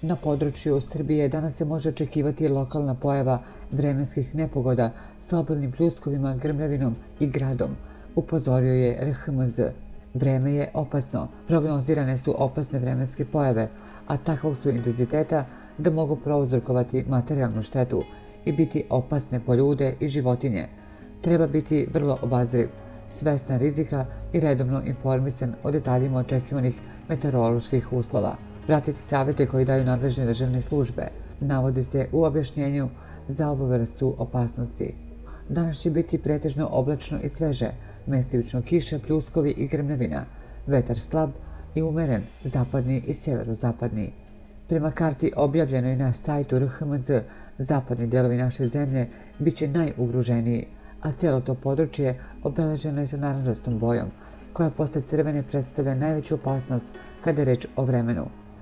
Na području Srbije danas se može očekivati lokalna pojava vremenskih nepogoda sa obilnim pljuskovima, grmljavinom i gradom, upozorio je RHMZ. Vreme je opasno, prognozirane su opasne vremenske pojave, a takvog su intenziteta da mogu prouzrokovati materijalnu štetu i biti opasne po ljude i životinje. Treba biti vrlo obazriv, svestan rizika i redovno informisan o detaljima očekivanih meteoroloških uslova. Pratiti savjete koji daju nadležne državne službe, navodi se u objašnjenju za ovu vrstu opasnosti. Danas će biti pretežno oblačno i sveže, mestimično kiša, pljuskovi i grmljavina, vetar slab i umeren, zapadni i severozapadni. Prema karti objavljenoj na sajtu RHMZ, zapadni delovi naše zemlje bit će najugroženiji, a cijelo to područje obeleženo je sa narančastom bojom, koja posle crvene predstavlja najveću opasnost kada je reč o vremenu.